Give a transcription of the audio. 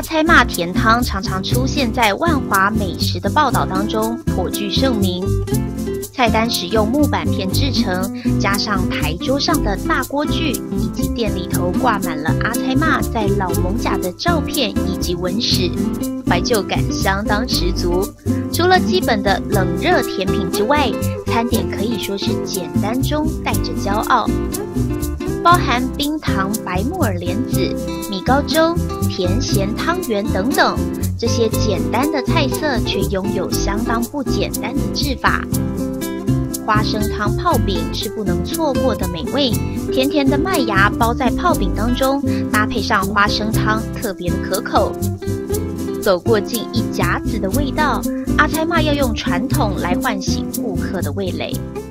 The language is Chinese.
猜嬷甜汤常常出现在万华美食的报道当中，颇具盛名。菜单使用木板片制成，加上台桌上的大锅具，以及店里头挂满了阿猜嬷在老艋舺的照片以及文史，怀旧感相当十足。除了基本的冷热甜品之外，餐点可以说是简单中带着骄傲，包含冰糖白木耳莲子、米糕粥、甜咸汤圆等等。这些简单的菜色却拥有相当不简单的制法。花生汤泡饼是不能错过的美味，甜甜的麦芽包在泡饼当中，搭配上花生汤，特别的可口。走过近一甲子的味道，阿猜嬷要用传统来唤醒顾客的味蕾。